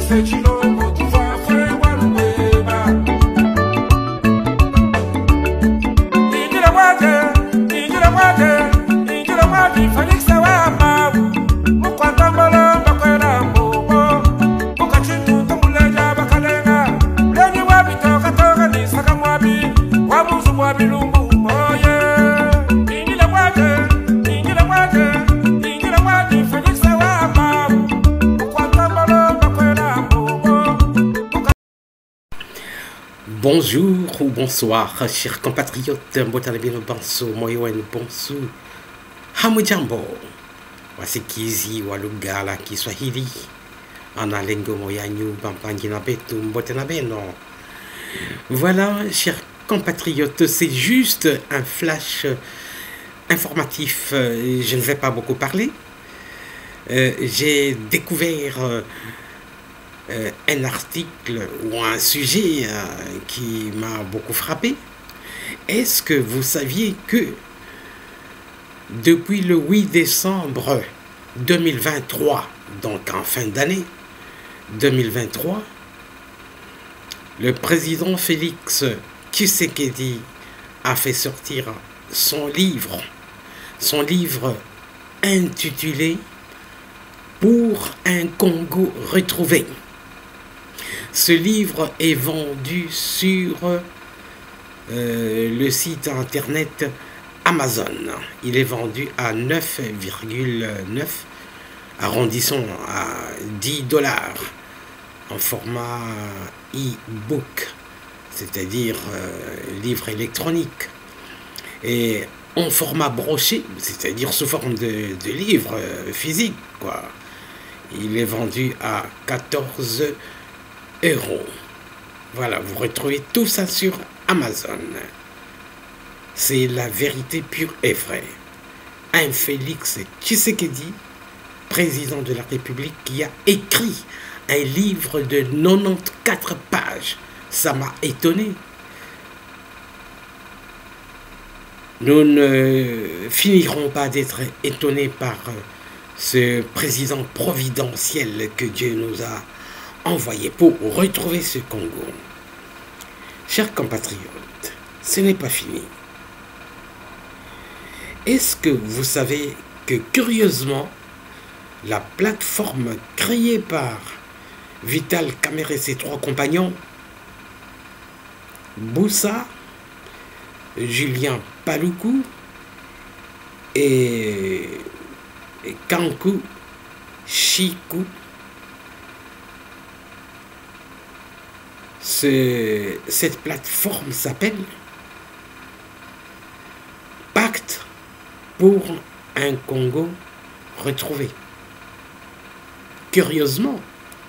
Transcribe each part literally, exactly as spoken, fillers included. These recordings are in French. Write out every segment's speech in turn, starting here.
Bonjour ou bonsoir, chers compatriotes, Mbotalabino Banso, Moyoen Bonso, Hamujambo, Wasikizi, Walugala, Kiswahili, Analengo Moyanyu, Bampangina Betu, Mbotanabeno. Voilà, chers compatriotes, c'est juste un flash informatif. Je ne vais pas beaucoup parler. Euh, J'ai découvert. Euh, Euh, un article ou un sujet euh, qui m'a beaucoup frappé. Est-ce que vous saviez que depuis le huit décembre deux mille vingt-trois, donc en fin d'année deux mille vingt-trois, le président Félix Tshisekedi a fait sortir son livre, son livre intitulé « Pour un Congo retrouvé ». Ce livre est vendu sur euh, le site internet Amazon. Il est vendu à neuf virgule neuf, arrondissons à dix dollars, en format e-book, c'est-à-dire euh, livre électronique. Et en format broché, c'est-à-dire sous forme de, de livre euh, physique, quoi. Il est vendu à quatorze euros. Voilà, vous retrouvez tout ça sur Amazon. C'est la vérité pure et vraie. Un Félix Tshisekedi, président de la République, qui a écrit un livre de quatre-vingt-quatorze pages. Ça m'a étonné. Nous ne finirons pas d'être étonnés par ce président providentiel que Dieu nous a envoyé pour retrouver ce Congo. Chers compatriotes, ce n'est pas fini. Est-ce que vous savez que curieusement, la plateforme créée par Vital Kamerhe et ses trois compagnons, Boussa, Julien Paluku et Kankou Chikou, Ce, cette plateforme s'appelle Pacte pour un Congo retrouvé. Curieusement,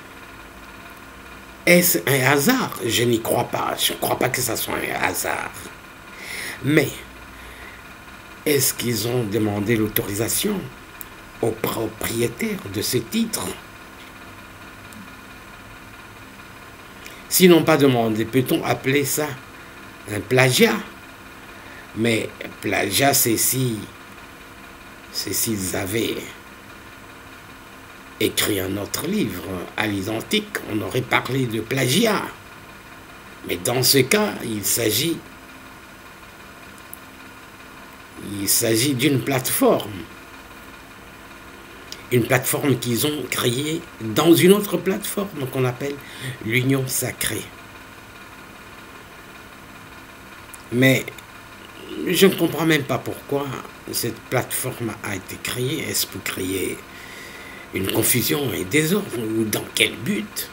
est-ce un hasard? Je n'y crois pas. Je ne crois pas que ce soit un hasard. Mais est-ce qu'ils ont demandé l'autorisation au propriétaire de ce titre? S'ils n'ont pas demandé, peut-on appeler ça un plagiat? Mais plagiat, c'est si, c'est s'ils avaient écrit un autre livre à l'identique, on aurait parlé de plagiat. Mais dans ce cas, il s'agit, il s'agit d'une plateforme. Une plateforme qu'ils ont créée dans une autre plateforme qu'on appelle l'Union Sacrée. Mais je ne comprends même pas pourquoi cette plateforme a été créée. Est-ce pour créer une confusion et désordre ou dans quel but?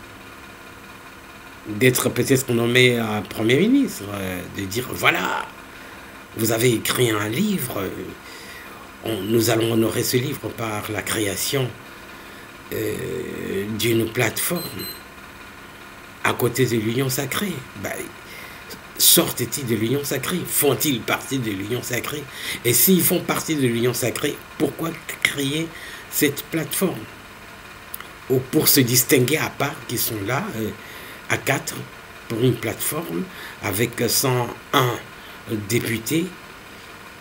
D'être peut-être nommé un Premier ministre, de dire voilà, vous avez écrit un livre. On, nous allons honorer ce livre par la création euh, d'une plateforme à côté de l'Union Sacrée. Ben, sortent-ils de l'Union Sacrée? Font-ils partie de l'Union Sacrée? Et s'ils font partie de l'Union Sacrée, pourquoi créer cette plateforme? Ou pour se distinguer à part, qui sont là, euh, à quatre, pour une plateforme avec cent un députés,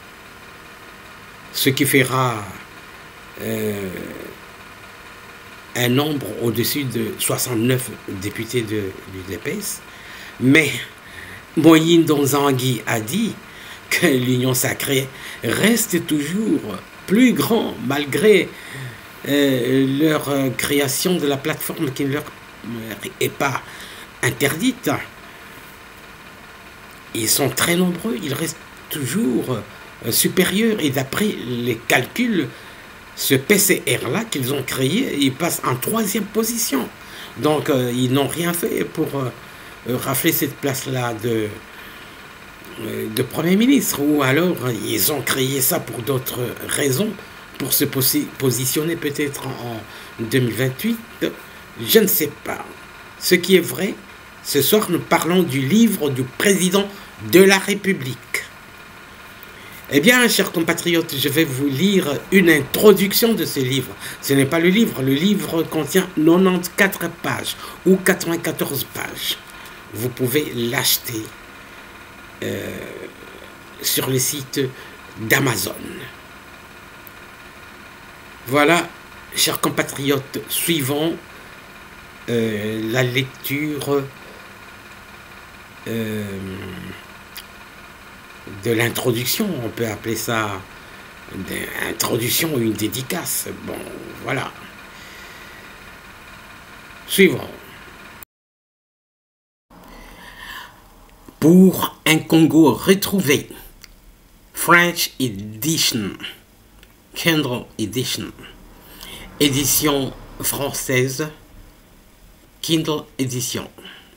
ce qui fera euh, un nombre au-dessus de soixante-neuf députés de l'U D P S, mais Moïse Donzangui a dit que l'Union sacrée reste toujours plus grand malgré euh, leur euh, création de la plateforme qui ne leur est pas interdite. Ils sont très nombreux, ils restent toujours euh, supérieurs et d'après les calculs, ce P C R-là qu'ils ont créé, il passe en troisième position. Donc euh, ils n'ont rien fait pour euh, rafler cette place-là de, euh, de Premier ministre. Ou alors ils ont créé ça pour d'autres raisons, pour se posi positionner peut-être en, en deux mille vingt-huit. Je ne sais pas. Ce qui est vrai, ce soir nous parlons du livre du président de la République. Eh bien, chers compatriotes, je vais vous lire une introduction de ce livre. Ce n'est pas le livre, le livre contient quatre-vingt-quatorze pages ou quatre-vingt-quatorze pages. Vous pouvez l'acheter euh, sur le site d'Amazon. Voilà, chers compatriotes, suivons euh, la lecture euh, de l'introduction, on peut appeler ça une introduction ou une dédicace. Bon, voilà. Suivons. Pour un Congo retrouvé, French Edition, Kindle Edition, édition française, Kindle Edition,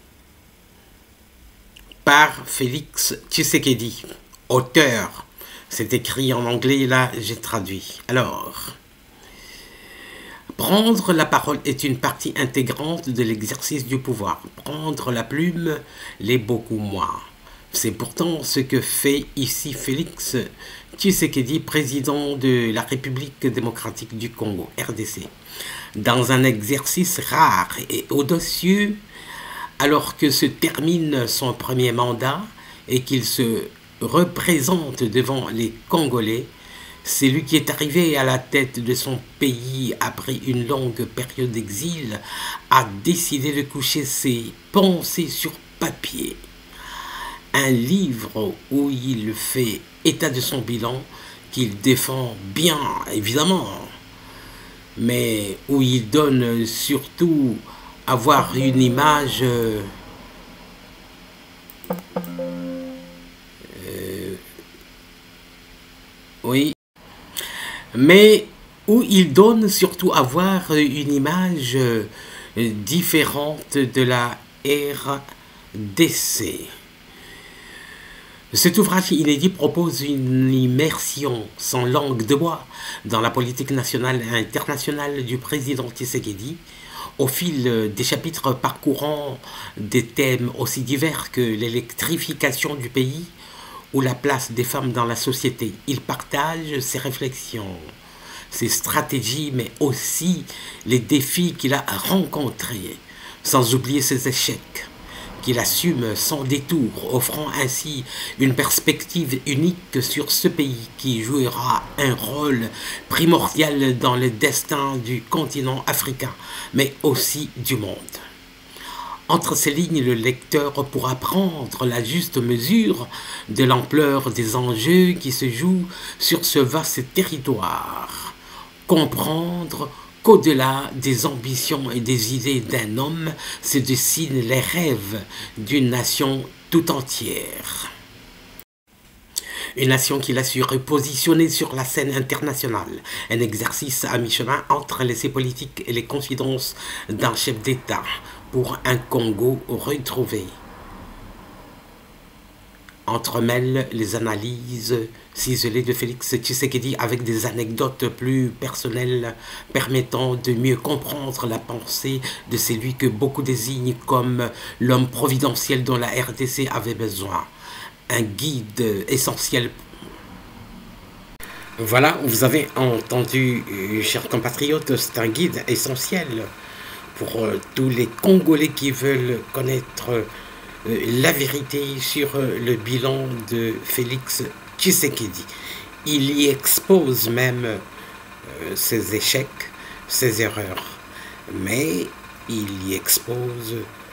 par Félix Tshisekedi, auteur. C'est écrit en anglais, là j'ai traduit. Alors, prendre la parole est une partie intégrante de l'exercice du pouvoir. Prendre la plume l'est beaucoup moins. C'est pourtant ce que fait ici Félix Tshisekedi, président de la République démocratique du Congo, R D C, dans un exercice rare et audacieux, alors que se termine son premier mandat et qu'il se représente devant les Congolais. C'est lui qui est arrivé à la tête de son pays après une longue période d'exil, a décidé de coucher ses pensées sur papier. Un livre où il fait état de son bilan, qu'il défend bien, évidemment, mais où il donne surtout avoir une image euh, euh, oui, mais où il donne surtout avoir une image euh, différente de la R D C. Cet ouvrage inédit propose une immersion sans langue de bois dans la politique nationale et internationale du président Tshisekedi, au fil des chapitres parcourant des thèmes aussi divers que l'électrification du pays ou la place des femmes dans la société. Il partage ses réflexions, ses stratégies, mais aussi les défis qu'il a rencontrés, sans oublier ses échecs, qu'il assume sans détour, offrant ainsi une perspective unique sur ce pays qui jouera un rôle primordial dans le destin du continent africain, mais aussi du monde. Entre ces lignes, le lecteur pourra prendre la juste mesure de l'ampleur des enjeux qui se jouent sur ce vaste territoire, comprendre qu'au-delà des ambitions et des idées d'un homme se dessinent les rêves d'une nation tout entière. Une nation qu'il a su repositionner sur la scène internationale, un exercice à mi-chemin entre l'essai politique et les confidences d'un chef d'État pour un Congo retrouvé. Entremêle les analyses ciselées de Félix Tshisekedi avec des anecdotes plus personnelles permettant de mieux comprendre la pensée de celui que beaucoup désignent comme l'homme providentiel dont la R D C avait besoin. Un guide essentiel. Voilà, vous avez entendu, chers compatriotes, c'est un guide essentiel pour euh, tous les Congolais qui veulent connaître euh, la vérité sur euh, le bilan de Félix Tshisekedi. Il y expose même euh, ses échecs, ses erreurs, mais il y expose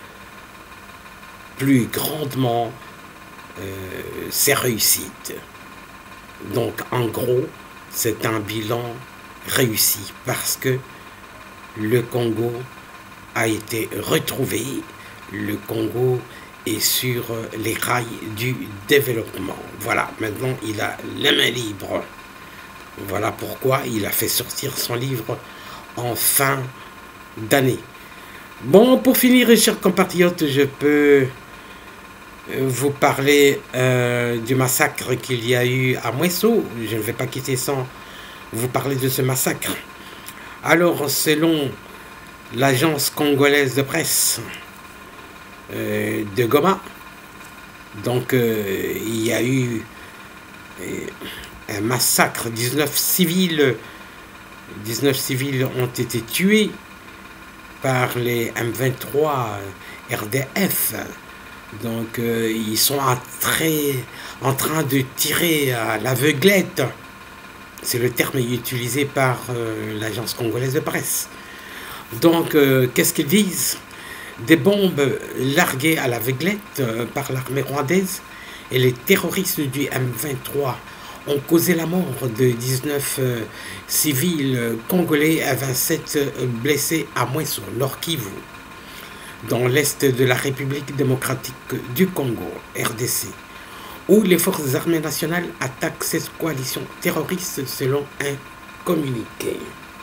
plus grandement euh, ses réussites. Donc en gros, c'est un bilan réussi parce que le Congo a été retrouvé, le Congo est sur les rails du développement. Voilà, maintenant il a la main libre. Voilà pourquoi il a fait sortir son livre en fin d'année. Bon, pour finir, chers compatriotes, je peux vous parler euh, du massacre qu'il y a eu à Mweso. Je ne vais pas quitter sans vous parler de ce massacre. Alors, selon l'agence congolaise de presse euh, de Goma, donc euh, il y a eu euh, un massacre, dix-neuf civils, dix-neuf civils ont été tués par les M vingt-trois R D F. Donc euh, ils sont en, très, en train de tirer à l'aveuglette. C'est le terme utilisé par euh, l'agence congolaise de presse. Donc euh, qu'est-ce qu'ils disent? Des bombes larguées à l'aveuglette euh, par l'armée rwandaise et les terroristes du M vingt-trois ont causé la mort de dix-neuf euh, civils congolais et vingt-sept blessés à Mweso, Nord Kivu, dans l'est de la République démocratique du Congo, R D C, où les forces armées nationales attaquent cette coalition terroriste selon un communiqué.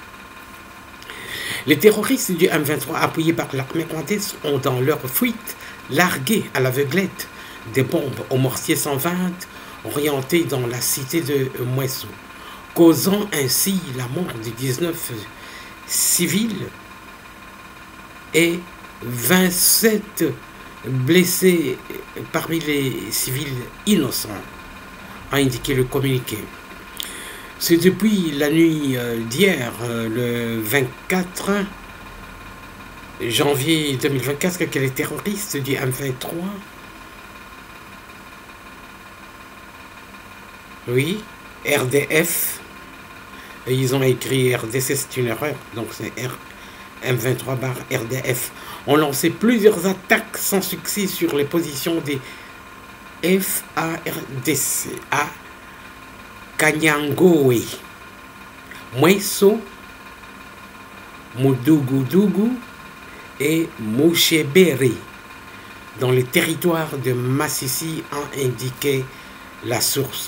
Les terroristes du M vingt-trois, appuyés par l'armée rwandaise, ont dans leur fuite largué à l'aveuglette des bombes au mortier cent vingt orientées dans la cité de Mweso, causant ainsi la mort de dix-neuf civils et vingt-sept blessés parmi les civils innocents, a indiqué le communiqué. C'est depuis la nuit d'hier, le vingt-quatre janvier deux mille vingt-quatre, que les terroristes du M vingt-trois, oui, R D F, et ils ont écrit R D C, c'est une erreur, donc c'est M vingt-trois barre R D F, ont lancé plusieurs attaques sans succès sur les positions des F A R D C à Kanyangowe, Mweso, Mudugudugu et Mouchebere, dans les territoires de Massissi, a indiqué la source.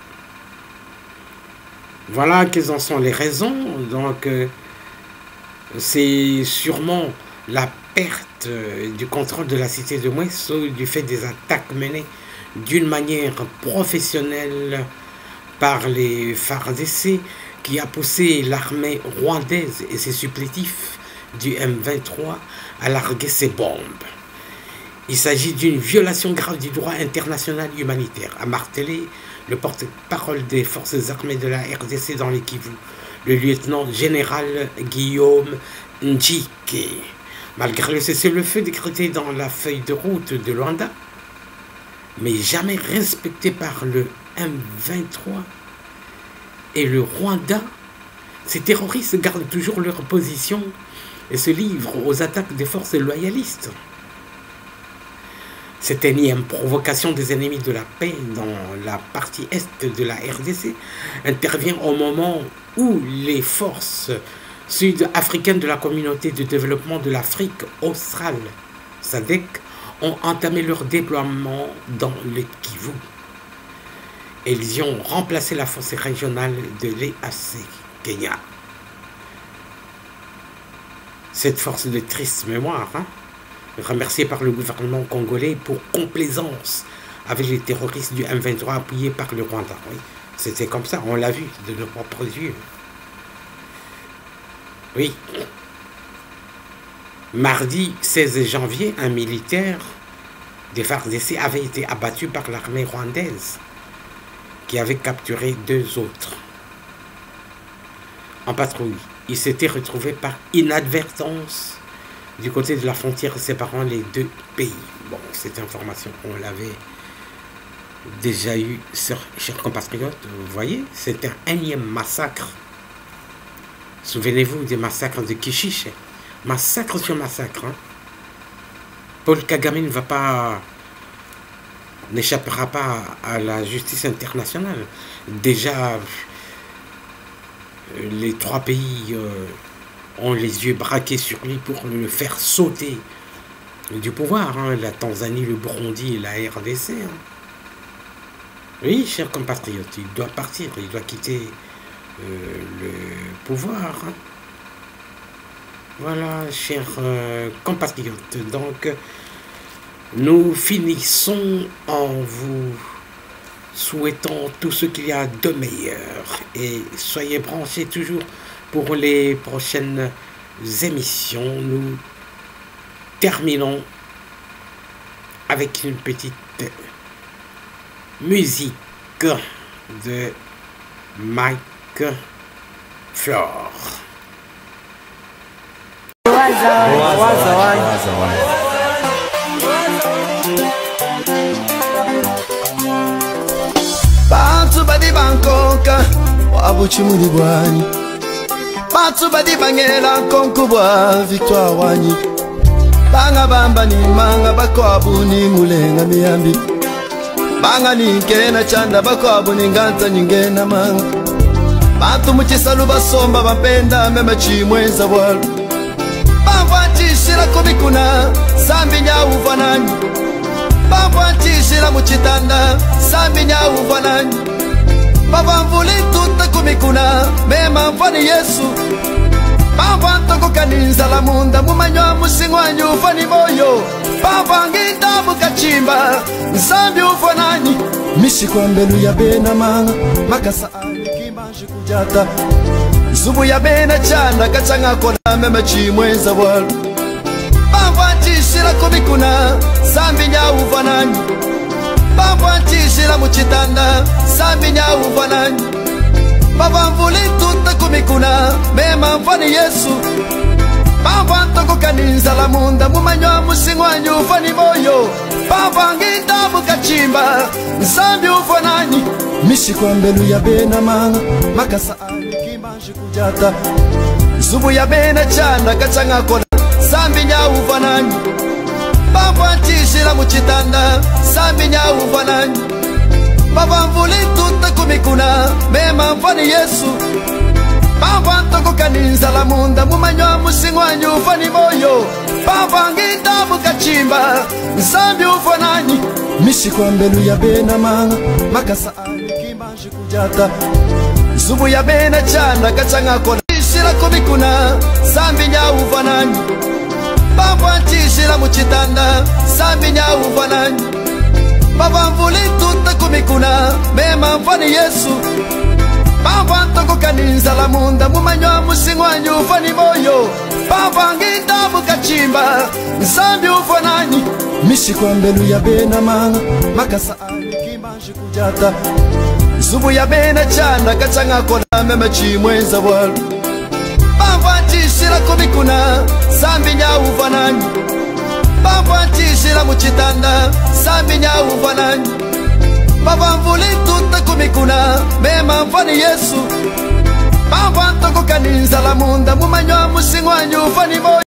Voilà quelles en sont les raisons. Donc, euh, c'est sûrement la perte euh, du contrôle de la cité de Mweso du fait des attaques menées d'une manière professionnelle par les F A R D C, qui a poussé l'armée rwandaise et ses supplétifs du M vingt-trois à larguer ses bombes. Il s'agit d'une violation grave du droit international humanitaire, a martelé le porte-parole des forces armées de la R D C dans les Kivu, le lieutenant-général Guillaume Njike. Malgré le cessez-le-feu décrété dans la feuille de route de Luanda, mais jamais respecté par le M vingt-trois et le Rwanda, ces terroristes gardent toujours leur position et se livrent aux attaques des forces loyalistes. Cette énième provocation des ennemis de la paix dans la partie est de la R D C intervient au moment où les forces sud-africaines de la communauté de développement de l'Afrique australe, S A D C, ont entamé leur déploiement dans le Kivu. Ils y ont remplacé la force régionale de l'E A C Kenya. Cette force de triste mémoire, hein, remerciée par le gouvernement congolais pour complaisance avec les terroristes du M vingt-trois appuyés par le Rwanda. Oui, c'était comme ça, on l'a vu de nos propres yeux. Oui. Mardi seize janvier, un militaire des F A R D C avait été abattu par l'armée rwandaise, qui avait capturé deux autres en patrouille. Il s'était retrouvé par inadvertance du côté de la frontière séparant les deux pays. Bon, cette information, on l'avait déjà eu, chers compatriotes. Vous voyez, c'est un énième massacre. Souvenez-vous des massacres de Kishiche massacre sur massacre. Hein. Paul Kagame ne va pas, n'échappera pas à la justice internationale. Déjà, les trois pays euh, ont les yeux braqués sur lui pour le faire sauter du pouvoir. Hein. La Tanzanie, le Burundi et la R D C. Hein. Oui, chers compatriotes, il doit partir, il doit quitter euh, le pouvoir. Hein. Voilà, chers euh, compatriotes, donc nous finissons en vous souhaitant tout ce qu'il y a de meilleur et soyez branchés toujours pour les prochaines émissions. Nous terminons avec une petite musique de Mike Flore. Bantu badi bankoka wabuchi muli bwanyi, bantu badi bangela konku bwa victoire wanyi, banga bamba ni manga bakwabu ni mulenga miyambi, banga ni nkena chanda bakwabu ni nganta nyingena manga, bantu muchisalu basomba bapenda mema chimweza bwalu, bamba chishira kubikuna sambi nyauva nanyi, bamba chishira muchitanda sambi nyauva nanyi, baba mvuli tuta kumikuna mema mfani Yesu, baba ntoko kaninza la munda mumanywa musingwanyi ufani moyo, baba ngita mukachimba nsambi ufa nanyi, mishi kwa mbelu ya bena manga makasa ani kimbanji kujata, zubu ya bena chanda kachanga kona mema chimweza walu, baba chishira kumikuna sambi nyauva nanyi, baba chishira muchitanda sambi nyauva nanyi, baba mvuli tuta kumikuna mema mfani Yesu, baba ntoko kaninza la munda mumanywa musingwanyi ufani moyo, baba ngita mukachimba nsambi ufa nanyi, mishi kwa mbelu ya bena manga makasa ani kimbanji kujata, zubu ya bena chanda kachanga kona sambi nyauva nanyi, baba chishira muchitanda sambi nyauva nanyi, baba mvuli tuta kumikuna mema mfani Yesu, baba ntoko kaninza la munda mumanywa musingwanyi ufani moyo, baba ngita mukachimba nsambi ufa nanyi, mishi kwa mbelu ya bena manga makasa ani kimbanji kujata, zubu ya bena chanda kachanga kona chishira kumikuna sambi nyauva nanyi, baba chishira muchitanda sambi nyauva nanyi, baba mvuli tuta kumikuna mema mfani Yesu, baba ntoko kaninza la munda mumanywa musingwanyi ufani moyo, baba ngita mukachimba nsambi ufa nanyi, mishi kwa mbelu ya bena manga makasa ani kimbanji kujata, zubu ya bena chanda kachanga kona mema chimweza walu, baba chishira kumikuna sambi nyauva nanyi, baba chishira muchitanda sambi nyauva nanyi, baba mvuli tuta kumikuna mema mfani Yesu, baba ntoko kaninza la munda mumanywa musingwanyi ufani moyo.